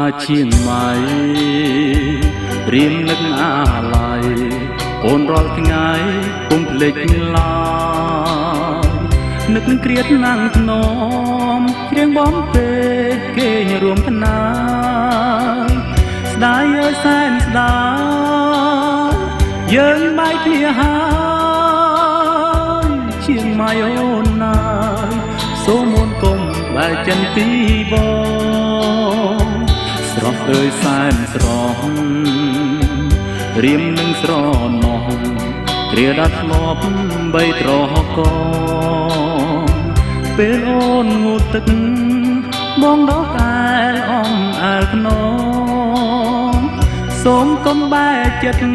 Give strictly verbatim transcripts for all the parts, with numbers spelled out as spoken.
ជាងម៉ៃរៀងនឹកអាឡ័យអូនរាល់ថ្ងៃពុំភ្លេចឡើយនឹកគ្រៀតណាំងធ្នមច្រៀងបំពេគេរួមផ្នើស្ដាយអើយសែនស្ដាយយើងបែកគ្នាហើយជាងម៉ៃអូនណាយសូមអូនកុំបែកចិនពីបងស្រស់អើយសែនស្រស់រៀមនឹងស្រណោះគ្រាដាត់ធ្លាប់បីត្រកពេលអូនងូតទឹកបងដកតែអំអើខ្នងសូមកុំបែកចិត្ត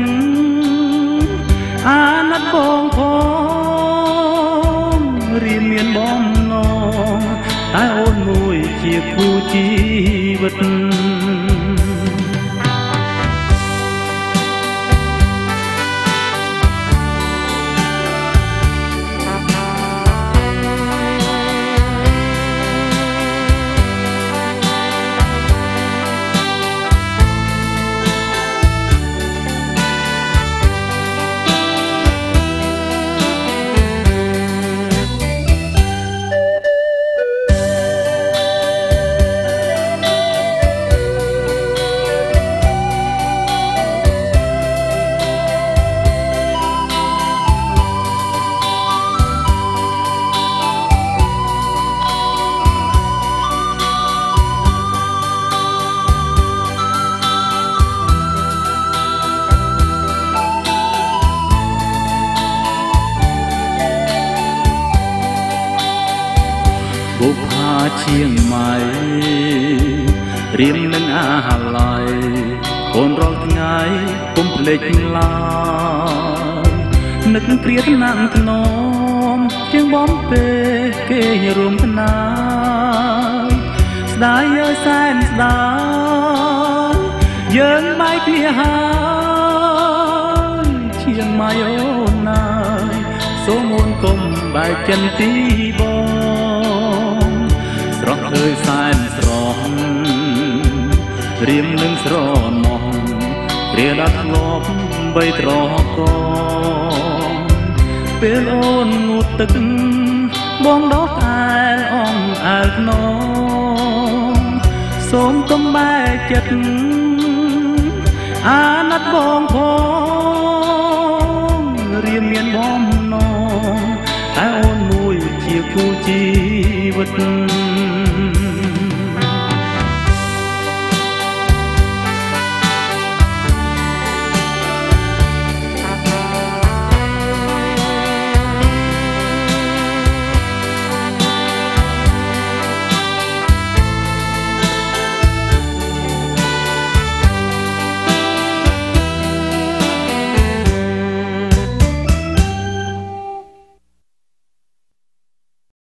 អាណិតបងផងរៀមមានបងណងតែអូនមួយជាគូជីវិតបុប្ផាជាងម៉ៃរៀមនឹងអាឡ័យអូនរាល់ថ្ងៃពុំភ្លេចឡើយនឹកគ្រៀតណាំងធ្នមជាងបំពេគេរួមផ្នើស្ដាយអើយសែនស្ដាយយើងបែកគ្នាហើយជាងម៉ៃអូនណាយសូមអូនកុំបែកចិនពីបងស្រស់អើយសែនស្រស់រៀមនឹងស្រណោះគ្រាដាត់ធ្លាប់បីត្រកពេលអូនងូតទឹកបងដកតែអំអើខ្នងសូមកុំបែកចិត្តអាណិតបងផងរៀមមានបងណងតែអូនមួយជាគូជីវិត